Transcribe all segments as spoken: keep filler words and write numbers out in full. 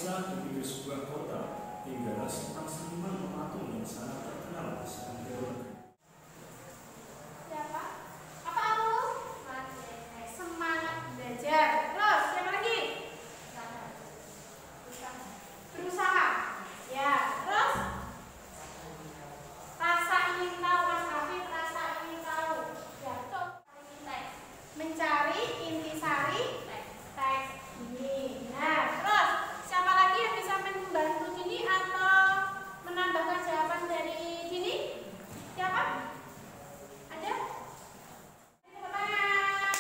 Desa di pinggir sebuah kota tinggal seorang seniman pematung yang sangat terkenal di seantero negeri. Siapa? Apa aku? Semangat belajar. Terus siapa lagi? Berusaha. Ya. Terus rasa ingin tahu. Mas Hafid, rasa ingin tahu. Ya, tuh. Mencari intisari teks ini. Nah, terus siapa lagi yang bisa membantu gini atau menambahkan jawaban dari gini? Siapa? Ada? Tepuk tangan.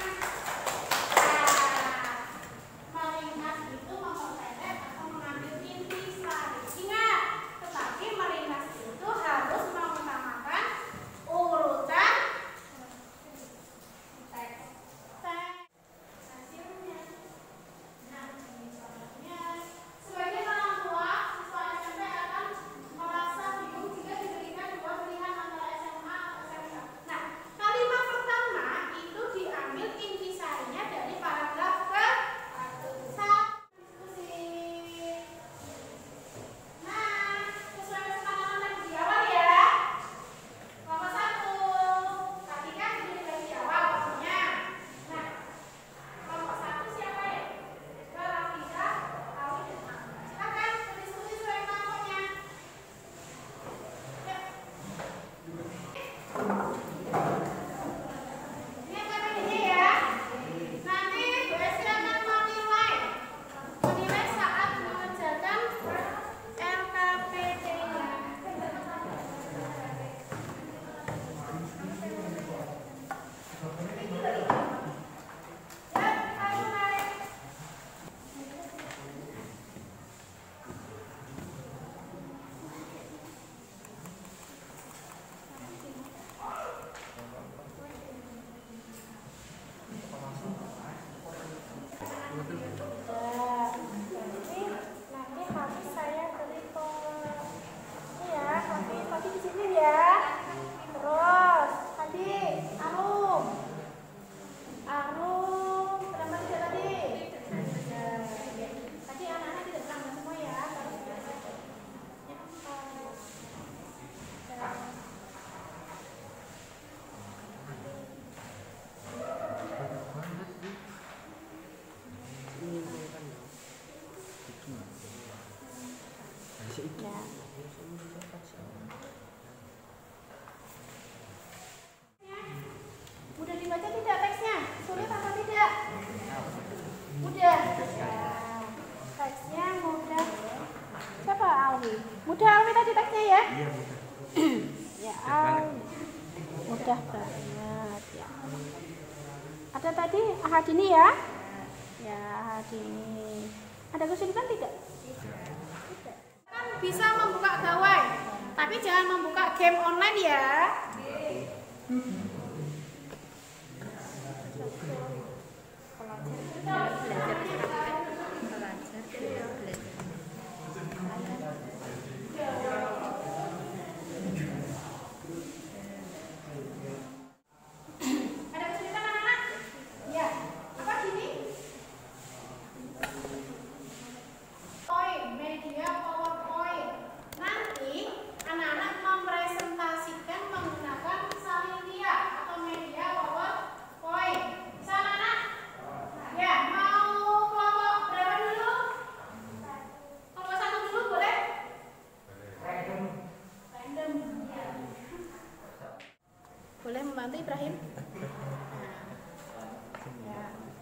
Nah, meringkas itu memperpendek atau mengambil intisari. Ingat, tetapi meringkas itu harus mengutamakan urutan teks. Hasilnya. Nah, ini contohnya. Sebagian orang tua siswa S M P akan merasa bingung jika diberikan dua pilihan antara S M A atau S M K. Nah, kalimat pertama itu diambil intisarinya dari paragraf ke satu. Diskusi. Nah, sesuai kesepakatan tadi di awal ya. Kelompok satu. Tadi kan sudah dibagi di awal pokoknya. Nah, kelompok satu siapa ya? Rafida, Awi, dan Ahmad. Silakan berdiskusi sesuai kelompoknya. Yuk. Ini K P D-nya ya. Nanti Bu Esti akan menilai, menilai saat mengerjakan L K P D-nya. Ya, ayo menarik. Jadi nanti habis saya beri ke ini ya, nanti tadi di sini ya. Terus tadi Arum, Arum berapa dia tadi? Tadi anak-anak tidak berangkat semua ya. Ya, Mudah dibaca tidak teksnya? Sulit apa tidak? Mudah. Ya. Teksnya mudah. Siapa Alwi? Mudah Alwi tadi teksnya ya? Iya, mudah. Ya Alwi. Mudah banget ya. Ada tadi Ahadini ya? Ya Ahadini. Ada kesulitan tidak? Tidak. Kan bisa membuka gawai, tapi jangan membuka game online ya. Ada kesulitan anak-anak? Ya. Apa gini? Poin, media PowerPoint. Nanti anak-anak mempresentasikan menggunakan salin dia atau media PowerPoint. Bisa anak-anak? Ya, mau kelompok berapa dulu? Kelompok satu dulu boleh? Random. Ya. Boleh membantu Ibrahim? Ya.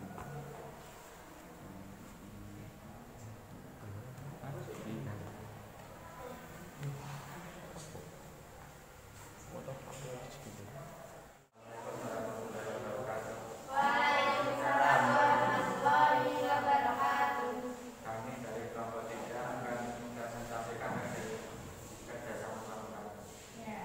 Waalaikumsalam warahmatullahi wabarakatuh. Kami dari kelompok tiga akan mempresentasikan hasil kerjasama kami. Ya.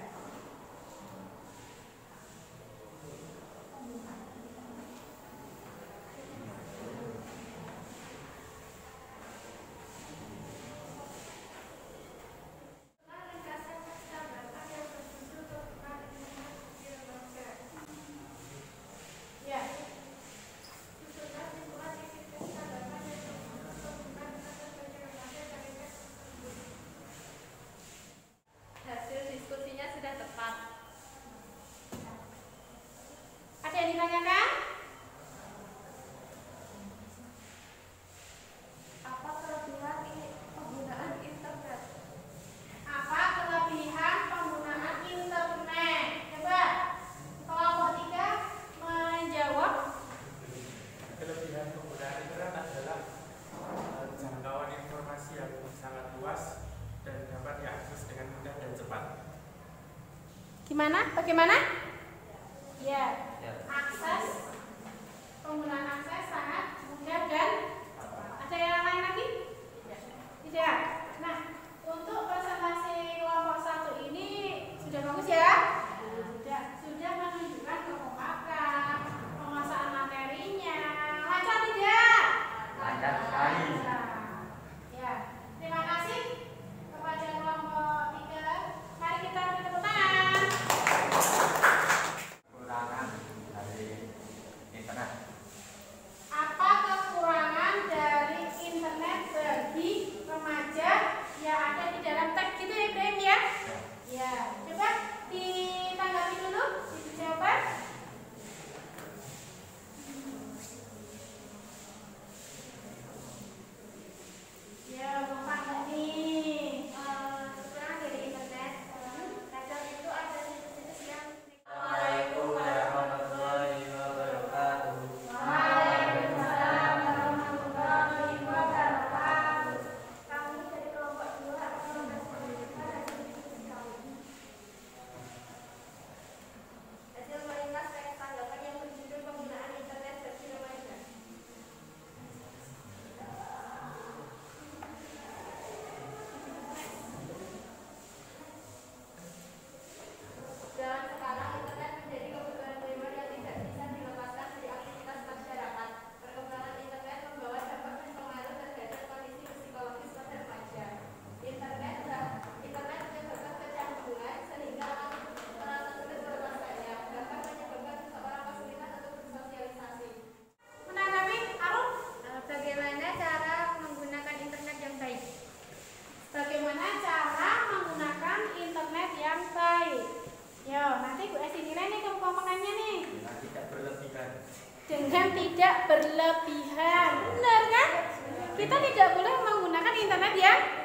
Gimana? Bagaimana? Ya, Ya. akses penggunaan akses sangat mudah dan ada yang lain lagi? Tidak. Nah, untuk presentasi kelompok satu ini sudah bagus ya? Sudah, sudah menunjukkan kekompakan, penguasaan materinya. Lancar tidak? Lancar sekali. Ya, terima kasih kepada kelompok tiga. Mari kita beri tepuk tangan. Kekurangan dari internet. Apa kekurangan dari internet bagi remaja yang ada di dalam teks gitu ya, Ibrahim ya? Ya, coba ditanggapi dulu, diberi jawaban. Ya, gampang nggak nih? Kekurangan dari internet, kadang itu ada situs-situs yang Assalamualaikum warahmatullahi wabarakatuh. Waalaikumsalam warahmatullahi wabarakatuh. kami dari kelompok dua akan mempresentasikan hasil diskusi kami. Hasil melintas teks tanggapan yang berjudul penggunaan internet bagi remaja. Zaman sekarang, internet menjadi kebutuhan primer yang tidak bisa dilepaskan dari aktivitas masyarakat. Perkembangan internet membawa dampak dan pengaruh terhadap kondisi psikologis pada remaja. Internet internet menyebabkan kecanduan sehingga merasa sulit melepaskannya, bahkan menyebabkan seseorang kesulitan untuk bersosialisasi. Menanggapi Aruf, Bagaimana cara menggunakan internet yang baik? bagaimana cara menggunakan internet yang baik? Yo, nanti Bu Esti nilai nih kekompokannya nih. Dengan tidak berlebihan. Dengan tidak berlebihan. Benar kan? Kita tidak boleh menggunakan internet yang